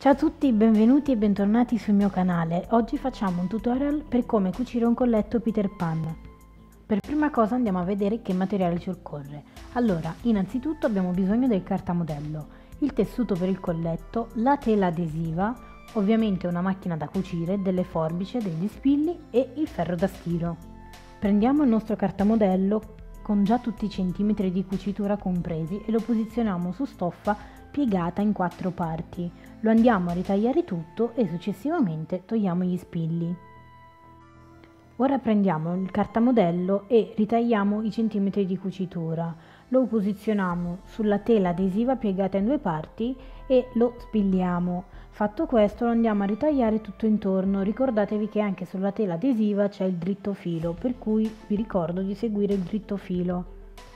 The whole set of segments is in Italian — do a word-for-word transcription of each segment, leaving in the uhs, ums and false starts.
Ciao a tutti, benvenuti e bentornati sul mio canale. Oggi facciamo un tutorial per come cucire un colletto Peter Pan. Per prima cosa andiamo a vedere che materiale ci occorre. Allora, innanzitutto abbiamo bisogno del cartamodello, il tessuto per il colletto, la tela adesiva, ovviamente una macchina da cucire, delle forbici, degli spilli e il ferro da stiro. Prendiamo il nostro cartamodello con già tutti i centimetri di cucitura compresi e lo posizioniamo su stoffa piegata in quattro parti. Lo andiamo a ritagliare tutto e successivamente togliamo gli spilli. Ora prendiamo il cartamodello e ritagliamo i centimetri di cucitura. Lo posizioniamo sulla tela adesiva piegata in due parti e lo spilliamo. Fatto questo lo andiamo a ritagliare tutto intorno. Ricordatevi che anche sulla tela adesiva c'è il dritto filo, per cui vi ricordo di seguire il dritto filo.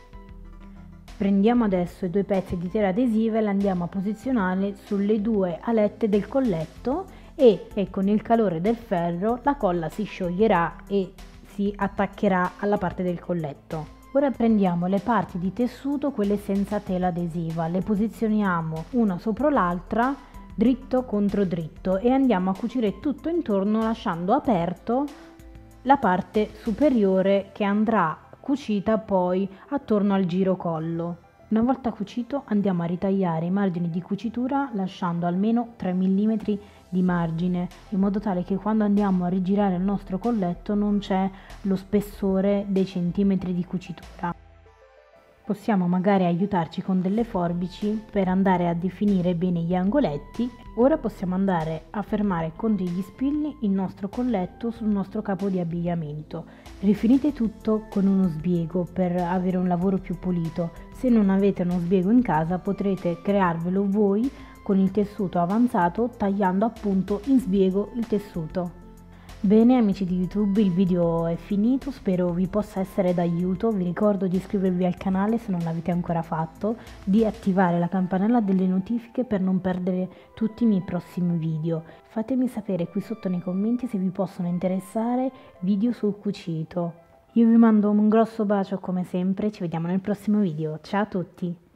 Prendiamo adesso i due pezzi di tela adesiva e li andiamo a posizionare sulle due alette del colletto e, e con il calore del ferro la colla si scioglierà e si attaccherà alla parte del colletto. Ora prendiamo le parti di tessuto, quelle senza tela adesiva, le posizioniamo una sopra l'altra, dritto contro dritto, e andiamo a cucire tutto intorno lasciando aperto la parte superiore che andrà cucita poi attorno al girocollo. Una volta cucito andiamo a ritagliare i margini di cucitura lasciando almeno tre millimetri di margine, in modo tale che quando andiamo a rigirare il nostro colletto non c'è lo spessore dei centimetri di cucitura. Possiamo magari aiutarci con delle forbici per andare a definire bene gli angoletti. Ora possiamo andare a fermare con degli spilli il nostro colletto sul nostro capo di abbigliamento. Rifinite tutto con uno sbiego per avere un lavoro più pulito. Se non avete uno sbiego in casa potrete crearvelo voi con il tessuto avanzato tagliando appunto in sbiego il tessuto. Bene amici di YouTube, il video è finito, spero vi possa essere d'aiuto. Vi ricordo di iscrivervi al canale se non l'avete ancora fatto, di attivare la campanella delle notifiche per non perdere tutti i miei prossimi video. Fatemi sapere qui sotto nei commenti se vi possono interessare video sul cucito. Io vi mando un grosso bacio come sempre, ci vediamo nel prossimo video, ciao a tutti!